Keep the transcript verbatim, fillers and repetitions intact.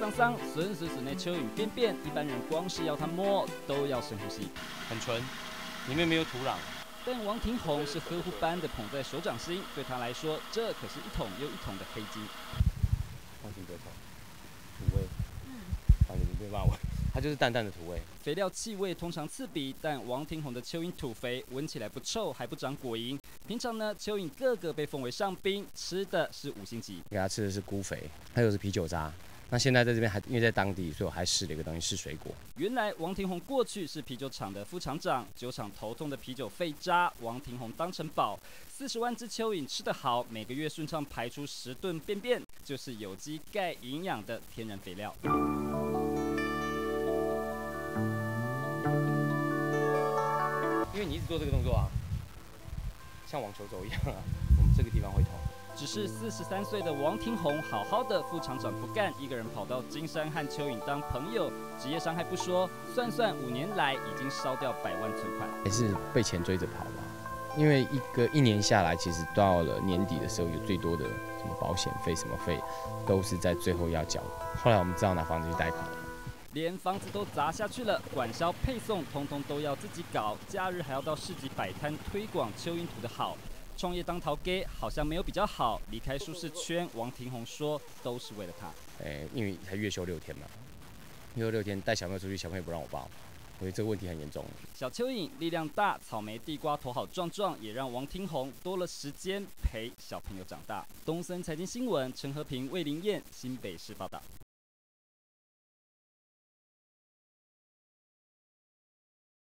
桑桑，笋死死那蚯蚓便便，一般人光是要它摸都要深呼吸， 很纯，里面没有土壤。 但王庭宏是呵护般的捧在手掌心，对他来说，这可是一桶又一桶的黑金。 放心得手，土味，嗯，放心，你别骂我，它就是淡淡的土味。 肥料气味通常刺鼻，但王庭宏的蚯蚓土肥，闻起来不臭，还不长果蝇。平常呢，蚯蚓个个被奉为上宾，吃的是五星级。 给它吃的是菇肥，还有是啤酒渣。那现在在这边还因为在当地，所以我还试了一个东西，是水果。 原来王庭宏过去是啤酒厂的副厂长，酒厂头痛的啤酒废渣，王庭宏当成宝。四十万只蚯蚓吃得好，每个月顺畅排出十吨便便，就是有机钙营养的天然肥料。 因为你一直做这个动作啊，像网球肘一样啊，我们这个地方会痛。 只是四十三岁的王庭宏好好的，副厂长不干，一个人跑到金山和蚯蚓当朋友，职业伤害不说，算算五年来已经烧掉百万存款。 还是被钱追着跑嘛？因为一个一年下来，其实到了年底的时候，有最多的什么保险费、什么费，都是在最后要缴的。后来我们只好拿房子去贷款。 连房子都砸下去了，管销配送通通都要自己搞，假日还要到市集摆摊推广蚯蚓土的好。创业当陶给好像没有比较好，离开舒适圈，王庭宏说都是为了他。 哎，因为才月休六天嘛，月休六天带小朋友出去，小朋友不让我抱，我觉得这个问题很严重。 小蚯蚓力量大，草莓地瓜头好壮壮，也让王庭宏多了时间陪小朋友长大。东森财经新闻，陈和平、魏林燕，新北市报道。